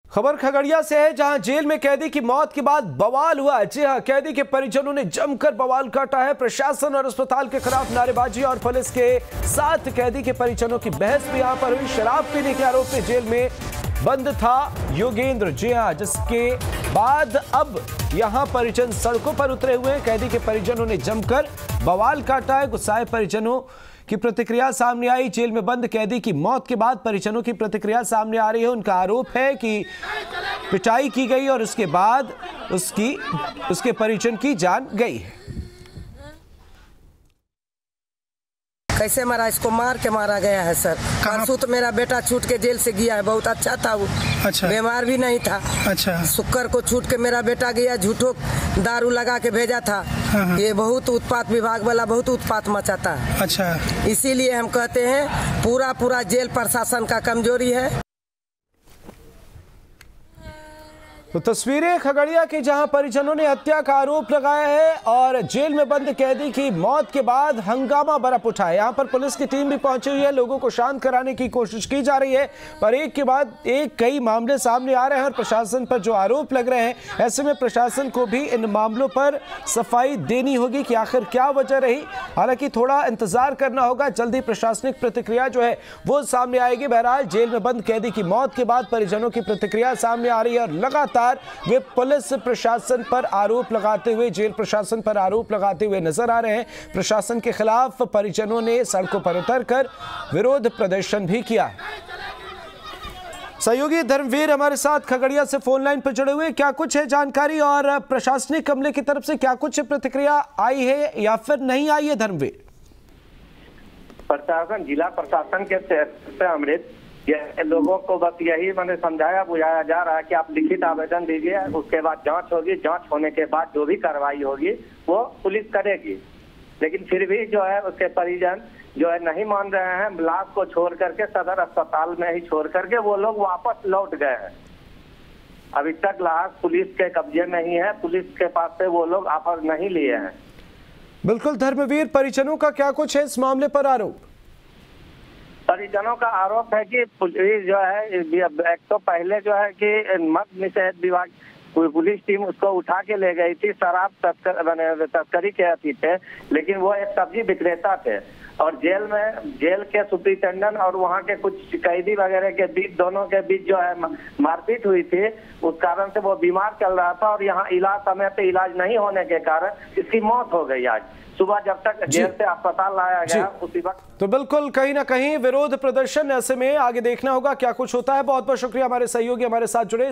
खबर खगड़िया से है, जहां जेल में कैदी की मौत के बाद बवाल हुआ। जी हां, कैदी के परिजनों ने जमकर बवाल काटा है। प्रशासन और अस्पताल के खिलाफ नारेबाजी और पुलिस के साथ कैदी के परिजनों की बहस भी यहां पर हुई। शराब पीने के आरोप में जेल में बंद था योगेंद्र। जी हां, जिसके बाद अब यहां परिजन सड़कों पर उतरे हुए हैं। कैदी के परिजनों ने जमकर बवाल काटा है। गुस्साए परिजनों की प्रतिक्रिया सामने आई। जेल में बंद कैदी की मौत के बाद परिजनों की प्रतिक्रिया सामने आ रही है। उनका आरोप है कि पिटाई की गई और उसके बाद उसके परिजन की जान गई है। कैसे मारा? इसको मार के मारा गया है सर। परसों तो मेरा बेटा छूट के जेल से गया है, बहुत अच्छा था वो। अच्छा। बीमार भी नहीं था। अच्छा। शुक्र को छूट के मेरा बेटा गया, झूठो दारू लगा के भेजा था। हाँ। ये बहुत उत्पात विभाग वाला बहुत उत्पात मचाता है। अच्छा। इसीलिए हम कहते हैं पूरा जेल प्रशासन का कमजोरी है। तो तस्वीरें खगड़िया की, जहां परिजनों ने हत्या का आरोप लगाया है और जेल में बंद कैदी की मौत के बाद हंगामा बरप उठा है। यहां पर पुलिस की टीम भी पहुंची हुई है। लोगों को शांत कराने की कोशिश की जा रही है, पर एक के बाद एक कई मामले सामने आ रहे हैं और प्रशासन पर जो आरोप लग रहे हैं, ऐसे में प्रशासन को भी इन मामलों पर सफाई देनी होगी कि आखिर क्या वजह रही। हालांकि थोड़ा इंतजार करना होगा, जल्दी प्रशासनिक प्रतिक्रिया जो है वो सामने आएगी। बहरहाल जेल में बंद कैदी की मौत के बाद परिजनों की प्रतिक्रिया सामने आ रही है और लगातार वे पुलिस प्रशासन पर आरोप लगाते हुए, जेल प्रशासन पर आरोप लगाते हुए नजर आ रहे हैं। प्रशासन के खिलाफ परिजनों ने सड़कों पर उतरकर विरोध प्रदर्शन भी किया। सहयोगी धर्मवीर हमारे साथ खगड़िया से फोन लाइन पर जुड़े हुए, क्या कुछ है जानकारी और प्रशासनिक अमले की तरफ से क्या कुछ प्रतिक्रिया आई है या फिर नहीं आई है? धर्मवीर, प्रशासन, जिला प्रशासन के अमृत लोगों को बस यही मैंने समझाया बुझाया जा रहा है कि आप लिखित आवेदन दीजिए, उसके बाद जांच होगी, जांच होने के बाद जो भी कार्रवाई होगी वो पुलिस करेगी। लेकिन फिर भी जो है उसके परिजन जो है नहीं मान रहे हैं। लाश को छोड़ करके सदर अस्पताल में ही छोड़ करके वो लोग वापस लौट गए हैं। अभी तक लाश पुलिस के कब्जे में ही है, पुलिस के पास से वो लोग ऑफर नहीं लिए हैं। बिल्कुल धर्मवीर, परिजनों का क्या कुछ है इस मामले पर आरोप? परिजनों का आरोप है कि पुलिस जो है एक तो पहले जो है कि मद्य निषेध विभाग पुलिस टीम उसको उठा के ले गई थी शराब तस्करी के अति पे, लेकिन वो एक सब्जी विक्रेता थे और जेल के सुपरिटेंडेंट और वहाँ के कुछ कैदी वगैरह के बीच, दोनों के बीच जो है मारपीट हुई थी। उस कारण से वो बीमार चल रहा था और यहाँ समय पे इलाज नहीं होने के कारण इसकी मौत हो गई। आज सुबह जब तक जेल से अस्पताल लाया गया उसी वक्त। तो बिल्कुल कहीं ना कहीं विरोध प्रदर्शन, ऐसे में आगे देखना होगा क्या कुछ होता है। बहुत बहुत शुक्रिया हमारे सहयोगी हमारे साथ जुड़े।